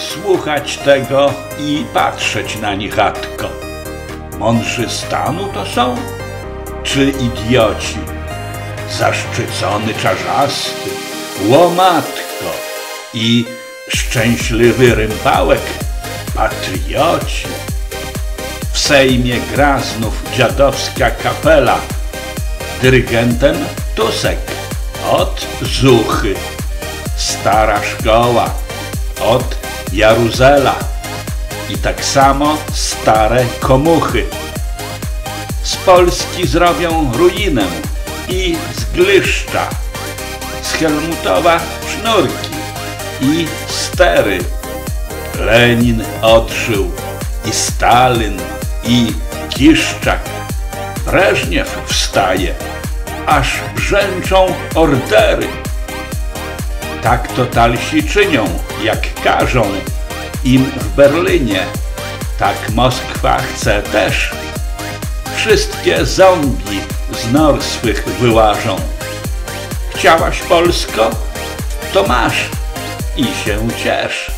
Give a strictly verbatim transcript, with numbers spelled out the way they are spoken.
słuchać tego i patrzeć na nich chatko. Mądrzy stanu to są, czy idioci? Zaszczycony czarzasty, łomatko i szczęśliwy rympałek, patrioci. W Sejmie gra znów dziadowska kapela, dyrygentem Tusek od Zuchy, stara szkoła od Jaruzela i tak samo stare komuchy. Z Polski zrobią ruinę i z Glyszcza, z Helmutowa sznurki i stery. Lenin odżył i Stalin i Kiszczak. Breżniew wstaje, aż brzęczą ordery. Tak totalsi czynią, jak każą im w Berlinie. Tak Moskwa chce też. Wszystkie zombie z nor swych wyłażą. Chciałaś Polsko? To masz i się ciesz.